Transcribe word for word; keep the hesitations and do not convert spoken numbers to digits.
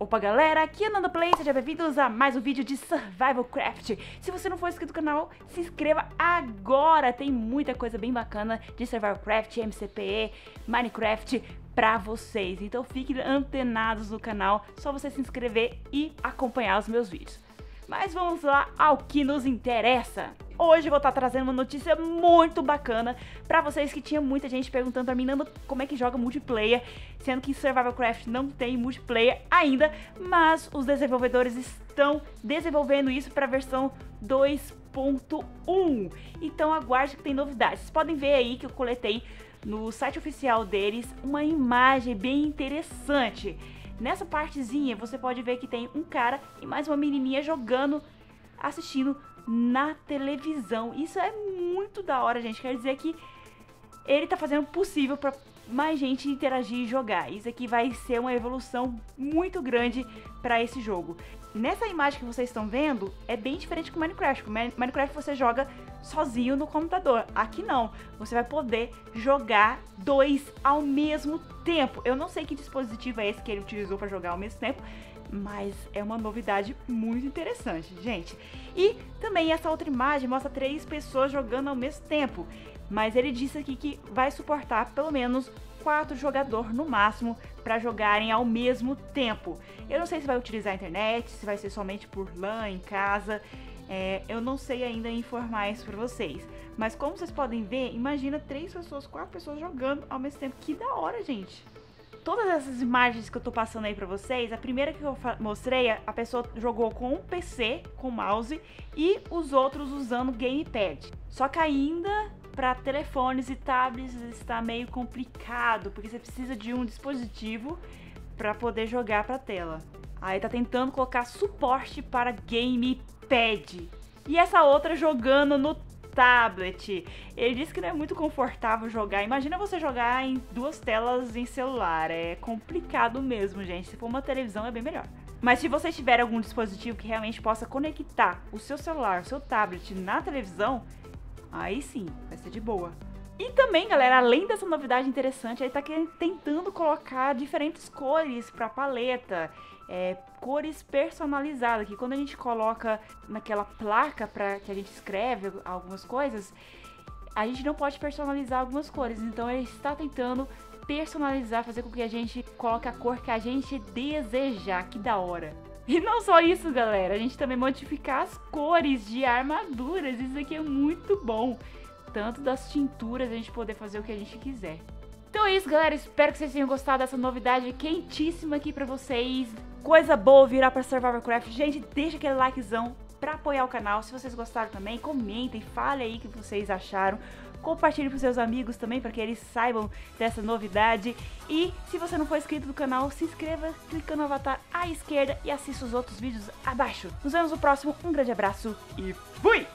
Opa galera, aqui é Nanda Play, sejam bem-vindos a mais um vídeo de Survival Craft. Se você não for inscrito no canal, se inscreva agora, tem muita coisa bem bacana de Survival Craft, M C P E, Minecraft pra vocês. Então fiquem antenados no canal, só você se inscrever e acompanhar os meus vídeos. Mas vamos lá ao que nos interessa. Hoje eu vou estar trazendo uma notícia muito bacana pra vocês, que tinha muita gente perguntando pra mim, Nanda, como é que joga multiplayer, sendo que Survival Craft não tem multiplayer ainda, mas os desenvolvedores estão desenvolvendo isso para a versão dois ponto um. Então aguarde que tem novidades. Vocês podem ver aí que eu coletei no site oficial deles uma imagem bem interessante. Nessa partezinha você pode ver que tem um cara e mais uma menininha jogando, assistindo na televisão. Isso é muito da hora, gente. Quer dizer que ele tá fazendo o possível para mais gente interagir e jogar. Isso aqui vai ser uma evolução muito grande para esse jogo. Nessa imagem que vocês estão vendo, é bem diferente com Minecraft. Minecraft você joga sozinho no computador. Aqui não. Você vai poder jogar dois ao mesmo tempo. Eu não sei que dispositivo é esse que ele utilizou para jogar ao mesmo tempo, mas é uma novidade muito interessante, gente. E também essa outra imagem mostra três pessoas jogando ao mesmo tempo. Mas ele disse aqui que vai suportar pelo menos quatro jogadores no máximo para jogarem ao mesmo tempo. Eu não sei se vai utilizar a internet, se vai ser somente por LAN em casa. É, eu não sei ainda informar isso para vocês. Mas como vocês podem ver, imagina três pessoas, quatro pessoas jogando ao mesmo tempo. Que da hora, gente! Todas essas imagens que eu tô passando aí pra vocês, a primeira que eu mostrei, a pessoa jogou com um P C, com mouse, e os outros usando gamepad. Só que ainda para telefones e tablets está meio complicado, porque você precisa de um dispositivo para poder jogar pra tela. Aí tá tentando colocar suporte para gamepad. E essa outra jogando no tablet. Ele disse que não é muito confortável jogar. Imagina você jogar em duas telas em celular. É complicado mesmo, gente. Se for uma televisão é bem melhor. Mas se você tiver algum dispositivo que realmente possa conectar o seu celular, o seu tablet na televisão, aí sim, vai ser de boa. E também, galera, além dessa novidade interessante, ele tá tentando colocar diferentes cores pra paleta. É, cores personalizadas, que quando a gente coloca naquela placa para que a gente escreve algumas coisas, a gente não pode personalizar algumas cores. Então ele está tentando personalizar, fazer com que a gente coloque a cor que a gente desejar. Que da hora! E não só isso, galera, a gente também modificar as cores de armaduras. Isso aqui é muito bom. Tanto das tinturas, a gente poder fazer o que a gente quiser. Então é isso, galera. Espero que vocês tenham gostado dessa novidade quentíssima aqui pra vocês. Coisa boa virar pra Survival Craft. Gente, deixa aquele likezão pra apoiar o canal. Se vocês gostaram também, comentem, falem aí o que vocês acharam. Compartilhe com seus amigos também, para que eles saibam dessa novidade. E se você não for inscrito no canal, se inscreva clicando no avatar à esquerda e assista os outros vídeos abaixo. Nos vemos no próximo. Um grande abraço e fui!